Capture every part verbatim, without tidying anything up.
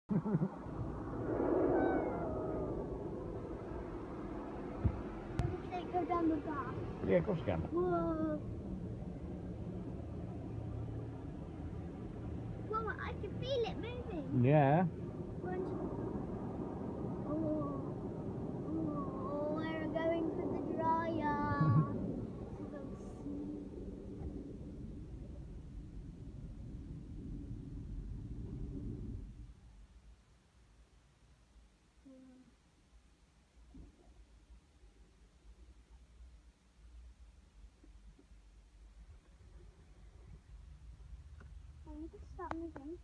Go down the path. Yeah, of course you can. Whoa. Mama, I can feel it moving. Yeah. Oh, oh, we're going for the dryer. I need to start moving.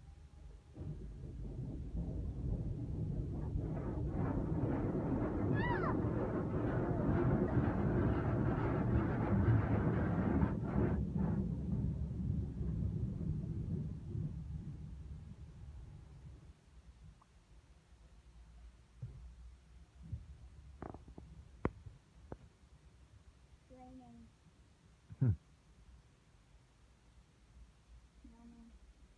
It's raining. Hmm. Raining.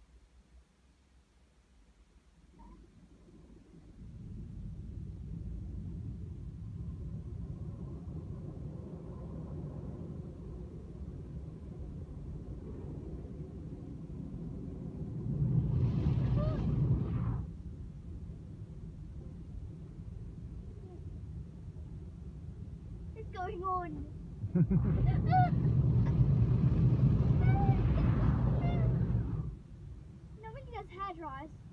What's going on? Nobody does hair dryers.